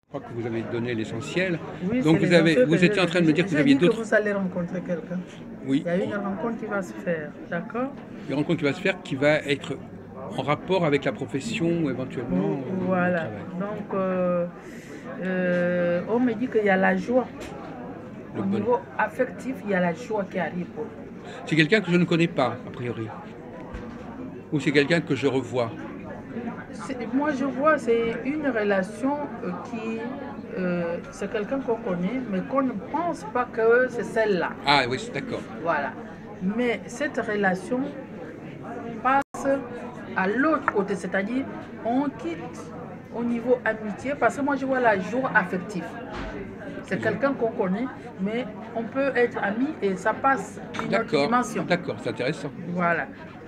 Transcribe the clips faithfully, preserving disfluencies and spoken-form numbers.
Je crois que vous avez donné l'essentiel. Oui, Donc vous, avez, vous étiez en train de me dire que vous aviez d'autres... Vous allez rencontrer quelqu'un. Oui. Il y a une rencontre qui va se faire, d'accord? Une rencontre qui va se faire qui va être en rapport avec la profession ou éventuellement voilà. le travail. Donc, euh, euh, on me dit qu'il y a la joie. Le Au bon... niveau affectif, il y a la joie qui arrive pour vous. C'est quelqu'un que je ne connais pas, a priori. Ou c'est quelqu'un que je revois? Moi, je vois, c'est une relation euh, qui... Euh, c'est quelqu'un qu'on connaît, mais qu'on ne pense pas que c'est celle-là. Ah oui, c'est d'accord. Voilà. Mais cette relation passe à l'autre côté, c'est-à-dire on quitte au niveau amitié, parce que moi, je vois la joie affective. C'est quelqu'un qu'on connaît, mais on peut être amis et ça passe une autre dimension. D'accord, c'est intéressant. Voilà.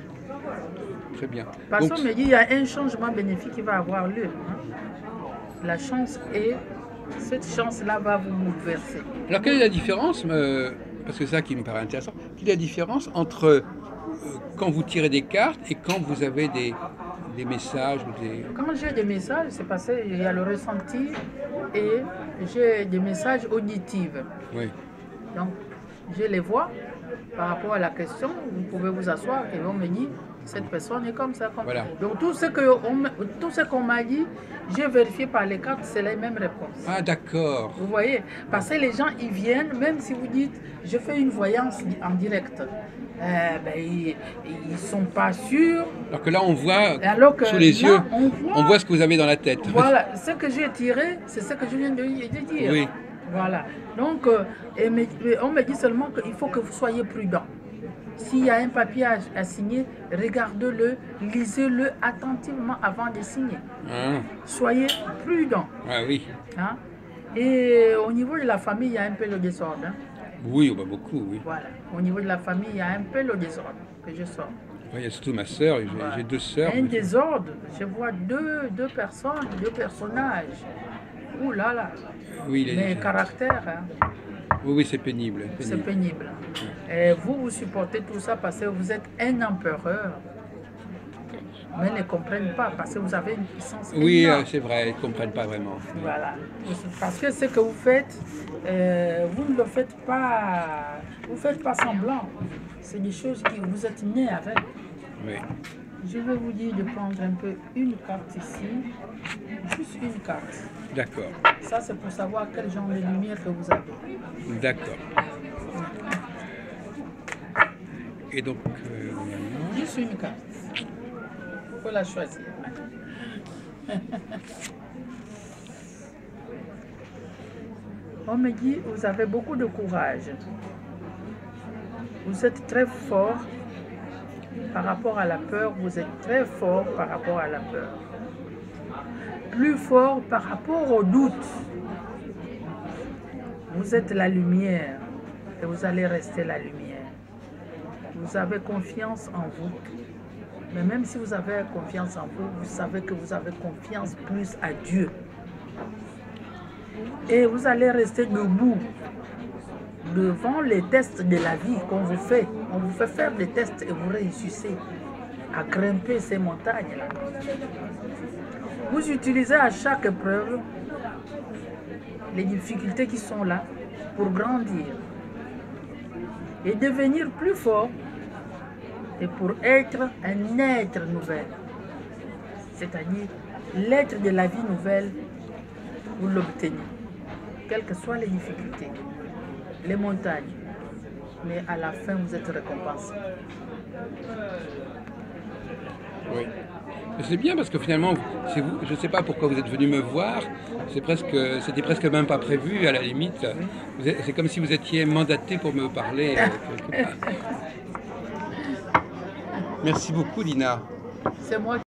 Très bien. Parce Donc, qu'on me dit qu'il y a un changement bénéfique qui va avoir lieu. Hein. La chance est, cette chance-là va vous bouleverser. Alors quelle est la différence, euh, parce que c'est ça qui me paraît intéressant, quelle est la différence entre euh, quand vous tirez des cartes et quand vous avez des, des messages ou des... Quand j'ai des messages, c'est parce qu'il y a le ressenti et j'ai des messages auditifs. Oui. Donc, je les vois par rapport à la question, vous pouvez vous asseoir et on me dit, cette personne est comme ça. Comme... Voilà. Donc, tout ce qu'on tout ce qu'on m'a dit, j'ai vérifié par les cartes, c'est les mêmes réponses. Ah, d'accord. Vous voyez, parce que les gens, ils viennent, même si vous dites, je fais une voyance en direct, euh, ben, ils ne sont pas sûrs. Alors que là, on voit Alors que sous les là, yeux, on voit, on voit ce que vous avez dans la tête. Voilà, ce que j'ai tiré, c'est ce que je viens de, de dire. Oui. Voilà. Donc, euh, et me, on me dit seulement qu'il faut que vous soyez prudent. S'il y a un papier à, à signer, regardez-le, lisez-le attentivement avant de signer. Ah. Soyez prudent. Ah oui. Hein? Et au niveau de la famille, il y a un peu le désordre. Hein? Oui, bah beaucoup, oui. Voilà. Au niveau de la famille, il y a un peu le désordre que je sors. Oui, il y a surtout ma sœur, j'ai voilà. deux sœurs. Un mais... désordre, je vois deux, deux personnes, deux personnages. Ouh là là. Oui, les... Mais caractère. Hein? Oui, oui, c'est pénible. C'est pénible. Et vous, vous supportez tout ça parce que vous êtes un empereur. Mais ils ne comprennent pas parce que vous avez une puissance énorme. Oui, euh, c'est vrai, ils ne comprennent pas vraiment. Voilà. Parce que ce que vous faites, euh, vous ne le faites pas, vous faites pas semblant. C'est des choses que vous êtes nés avec. Oui. Je vais vous dire de prendre un peu une carte ici, juste une carte. D'accord. Ça, c'est pour savoir quel genre de lumière que vous avez. D'accord. Et donc, euh, maintenant... Juste une carte. Il faut la choisir. On me dit, vous avez beaucoup de courage. Vous êtes très fort par rapport à la peur. Vous êtes très fort par rapport à la peur. Plus fort par rapport au doute. Vous êtes la lumière et vous allez rester la lumière. Vous avez confiance en vous. Mais même si vous avez confiance en vous, vous savez que vous avez confiance plus à Dieu. Et vous allez rester debout devant les tests de la vie qu'on vous fait. On vous fait faire des tests et vous réussissez à grimper ces montagnes-là. Vous utilisez à chaque épreuve les difficultés qui sont là pour grandir et devenir plus fort et pour être un être nouvel. C'est-à-dire l'être de la vie nouvelle, vous l'obtenez, quelles que soient les difficultés, les montagnes, mais à la fin vous êtes récompensé. Oui. C'est bien parce que finalement, c'est vous, je ne sais pas pourquoi vous êtes venu me voir, c'est presque, c'était presque même pas prévu à la limite. C'est comme si vous étiez mandaté pour me parler. Merci beaucoup, Lina. C'est moi.